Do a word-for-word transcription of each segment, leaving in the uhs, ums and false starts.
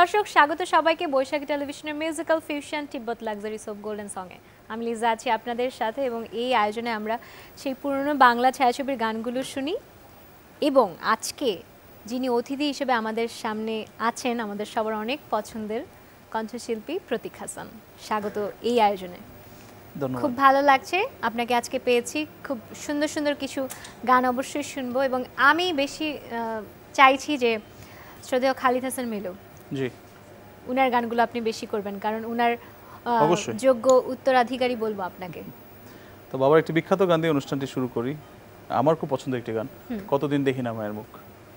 দর্শক স্বাগত সবাইকে বৈশাখী টেলিভিশনের musical fusion Tibet luxury soap golden সঙ্গে। আমি লিজা আছি আপনাদের সাথে এবং এই আয়োজনে আমরা সেই পুরনো বাংলা ছায়াছবির গানগুলো শুনি এবং আজকে যিনি অতিথি হিসেবে আমাদের সামনে আছেন আমাদের সবার অনেক পছন্দের কণ্ঠশিল্পী প্রতীক হাসান। স্বাগত এই আয়োজনে। খুব ভালো লাগছে আপনাকে আজকে পেয়েছি। খুব সুন্দর সুন্দর কিছু গান অবশ্যই শুনবো এবং আমি বেশি চাইছি যে শ্রদ্ধেয় খালিদ হাসান মিলু জি উনার গানগুলো আপনি বেশি করবেন, কারণ উনার যোগ্য উত্তরাধিকারী বলবো আপনাকে। তো বাবার একটি বিখ্যাত গান দিয়ে অনুষ্ঠানটি শুরু করি। আমার খুব পছন্দের একটি গান, কতদিন দেখি না মায়ের মুখ।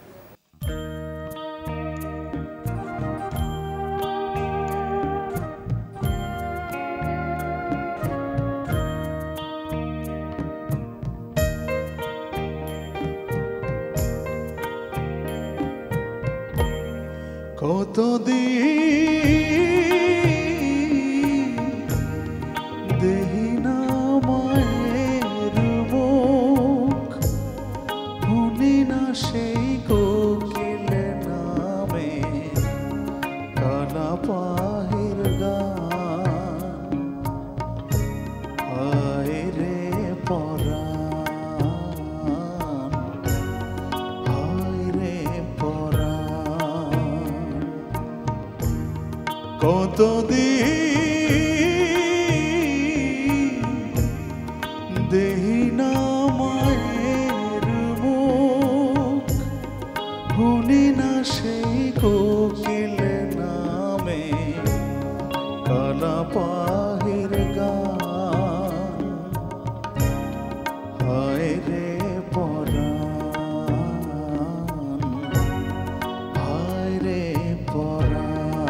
কতদিন দেহি না মায়ের মুখ, শুনি না সেই কোকিল নামে কালা পাহির গান। হায় রে পরাণ, হায় রে পরাণ, কতদিন দেহি না মায়ের মুখ, শুনি না সেই কোকিল নামে কালা পাহির গান। হায় রে পরাণ, হায় রে পরাণ।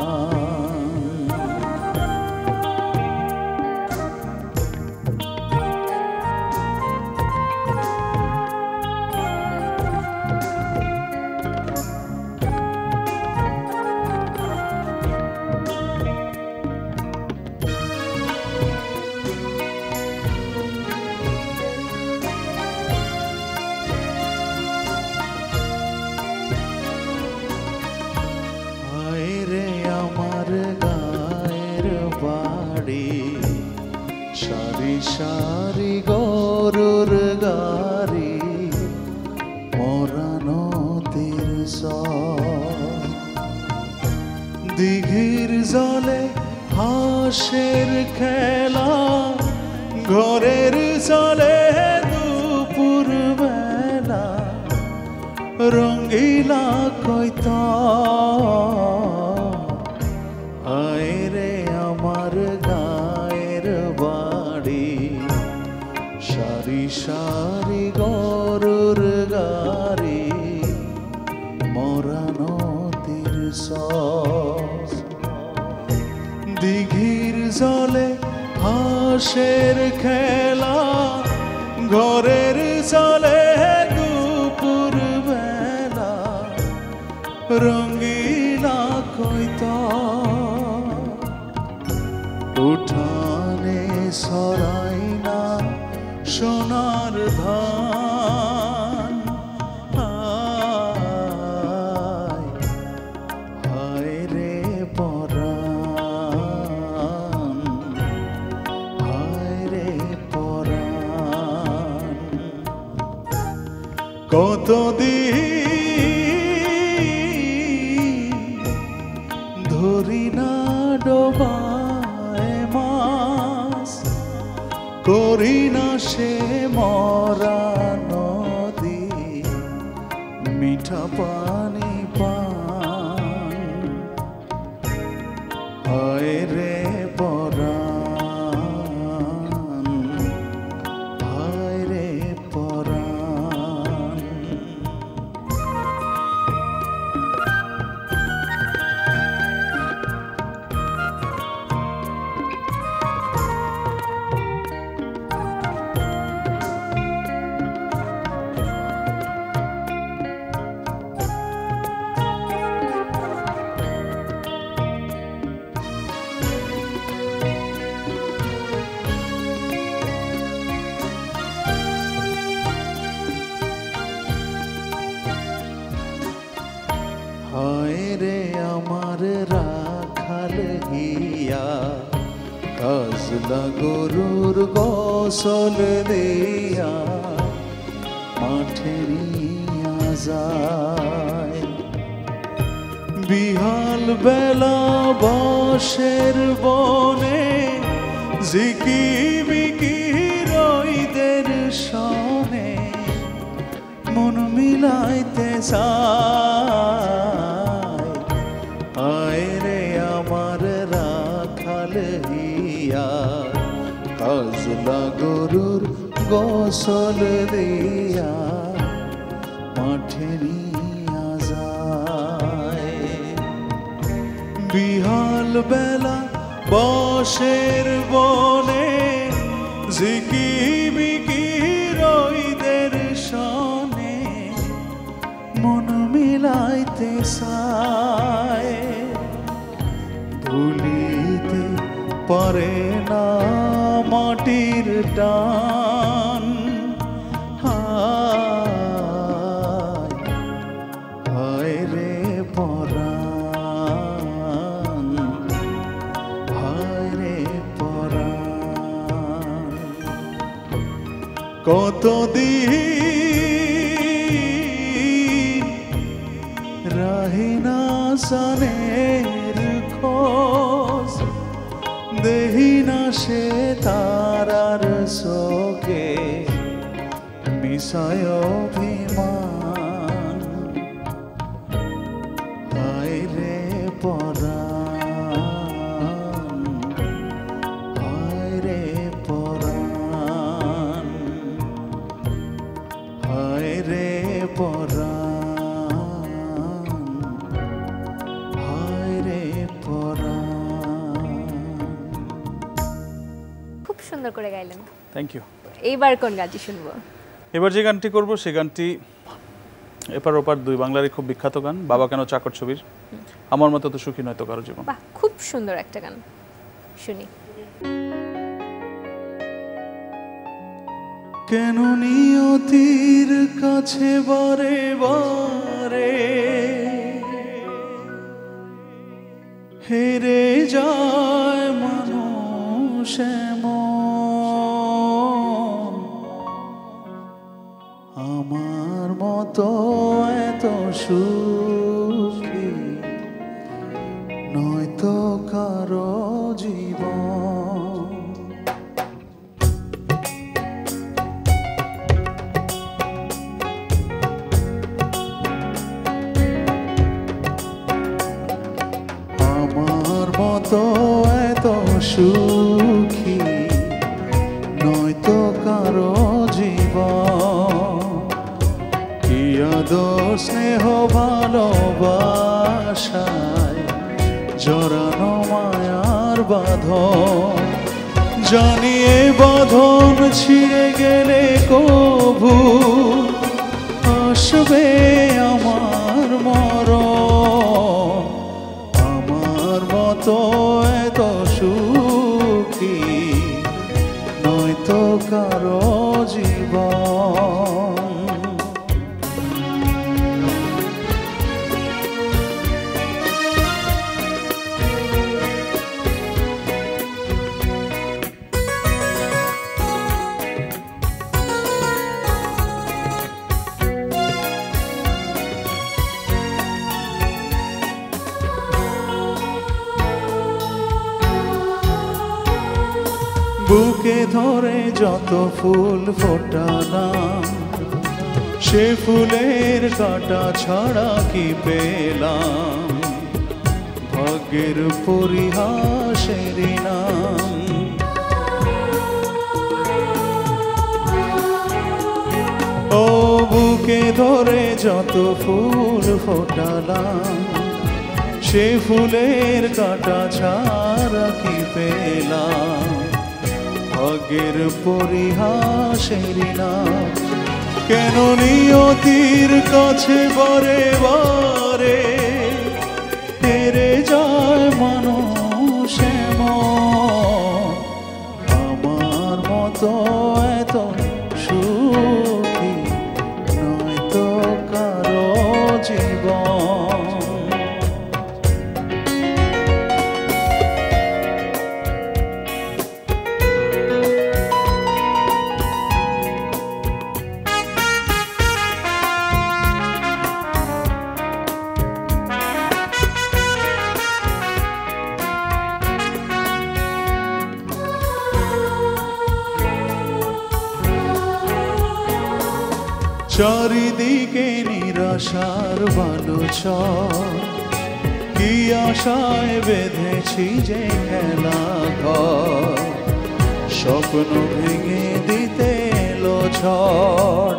সারি সারি গরুর গাড়ি মরানো তীর, দিঘির জলে হাঁসের খেলা, ঘরের জলে দুপুর বেলা রঙ্গিলা কইত। হায় রে আমার গায়ের বাড়ি, সারি সারি গরুর গাড়ি মরানো তীর, দিঘির জলে হাঁসের খেলা, ঘরের জলে দুপুর বেলা রঙ্গিলা কইত। উঠানে সরাই না সোনার ধান, হায় রে পরাণ, হায় রে পরাণ। কতদিন ধরি না ডোবায় মাছ, করি না সে মরা নদী মিঠা পানি পান। হায় রে পরাণ, হায় রে পরাণ। কাজলা গরুর গোসল দিয়া মাঠে নিয়া যায় বিহাল বেলা বসের বনে জিকি বিকি রইদের সনে মন মিলাইতে চায় আয় রে আমার রাখাল হিয়া কাজলা গরুর গোসল দিয়া মাঠে নিয়া যায় বিহাল বেলা বসের বনে জিকি বিকি রইদের সনে মন মিলাইতে চায় ভুলিতে পারে না মাটির টান হায় হায় রে পরাণ হায় রে পরাণ কতদিন রাহিনা সানের খোঁজ দেহি না সে তারার শোকে মিশায় অভিমান হায় রে পরাণ হায় রে পরাণ হায় রে পরাণ হায় রে পরাণ খুব সুন্দর করে গাইলেন থ্যাংক ইউ এইবার কোন গানটি শুনবো এবার যে গানটি করব সে গানটি এপার ওপার দুই বাংলারই খুব বিখ্যাত গান বাবা কেন চাকর ছবির আমার মতো তো সুখী নয় তো কারো জীবন বাহ খুব সুন্দর একটা গান শুনি কেন নিয়তির কাছে বারে বারে হেরে যায় মানুষ এমন আমার মতো এত সুখী নয়তো কারো জীবন আমার মতো এত সুখী নয়তো কারো জীবন কি আদর স্নেহ ভালোবাসায় জড়ানো মায়ার বাঁধন জানিয়ে বাঁধন ছিঁড়ে গেলে কভু আসবে আমার মরণ আমার মতো এত সুখী নয়তো কারো জীবন বুকে ধরে যত ফুল ফোটালাম সে ফুলের কাঁটা ছাড়া কি পেলাম ভাগ্যের পরিহাসের নাম ও বুকে ধরে যত ফুল ফোটালাম সে ফুলের কাঁটা ছাড়া কি পেলাম ভাগ্যের পরিহাসের নাম কেন নিয়তির কাছে বারে বারে হেরে যায় মানুষ এমন আমার মতো এত সুখী নয়তো কারো জীবন চারিদিকে নিরাশার বালুচর, কি আশায় বেঁধেছি যে খেলা ঘর, স্বপ্ন ভেঙে দিতে এলো ঝড়।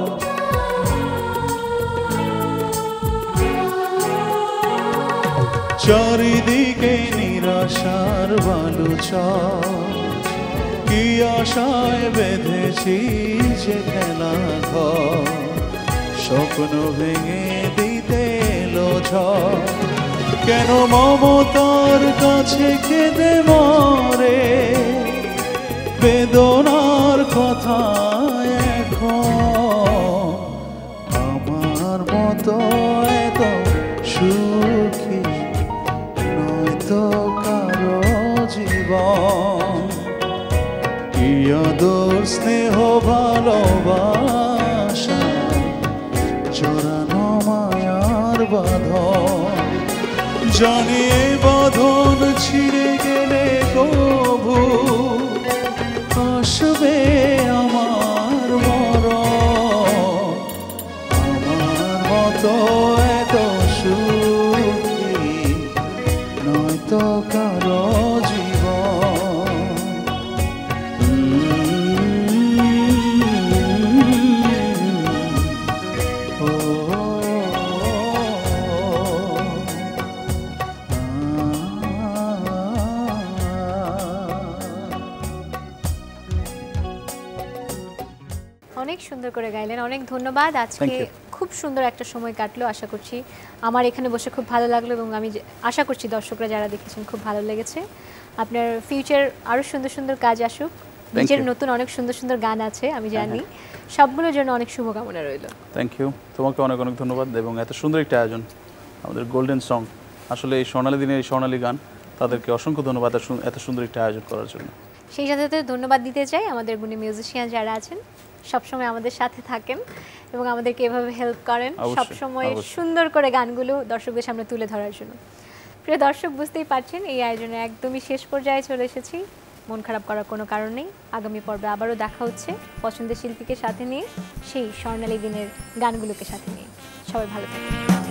চারিদিকে নিরাশার বালুচর, কি আশায় বেঁধেছি যে খেলা ঘর, স্বপ্ন ভেঙে দিতে এলো ঝড়। কেন মমতার কাছে কেঁদে মরে বেদনার কথা এখন, আমার মতো এত সুখী নয়তো কারো জীবন। কি আদর স্নেহ ভালোবাসা জড়ানো মায়ার বাঁধন, জানি এই বাঁধন ছিঁড়ে গেলে কবু আসবে আমার মরণ। আমার মতো এত সুখী নয়তো কারো জীবন। ও অনেক সুন্দর করে গাইলেন, অনেক ধন্যবাদ। আজকে Thank you. খুব সুন্দর একটা সময় কাটলো, আশা করছি আমার এখানে বসে খুব ভালো লাগলো এবং আমি যে- আশা করছি দর্শকরা যারা দেখেছেন খুব ভালো লেগেছে। আপনার ফিউচার আরও সুন্দর সুন্দর কাজ আসুক, নিজের you. নতুন অনেক সুন্দর সুন্দর গান আছে আমি জানি, সবগুলোর জন্য অনেক শুভকামনা রইল। থ্যাংক ইউ, তোমাকে অনেক অনেক ধন্যবাদ এবং এত সুন্দর একটা আয়োজন, আমাদের গোল্ডেন সং, আসলে এই স্বর্ণালী দিনের এই স্বর্ণালী গান, তাদেরকে অসংখ্য ধন্যবাদ এত সু- এত সুন্দর একটা আয়োজন করার জন্য। সেই সাথে সাথে ধন্যবাদ দিতে চাই আমাদের গুণী মিউজিশিয়ান যারা আছেন, সবসময় আমাদের সাথে থাকেন এবং আমাদেরকে এভাবে হেল্প করেন অবশ্যই, সবসময় অবশ্যই। সুন্দর করে গানগুলো দর্শকদের সামনে তুলে ধরার জন্য। প্রিয় দর্শক, বুঝতেই পারছেন এই আয়োজনে একদমই শেষ পর্যায়ে চলে এসেছি। মন খারাপ করার কোনো কারণ নেই, আগামী পর্বে আবারও দেখা হচ্ছে পছন্দের শিল্পীকে সাথে নিয়ে, সেই স্বর্ণালী দিনের গানগুলোকে সাথে নিয়ে। সবাই ভালো থাকবেন।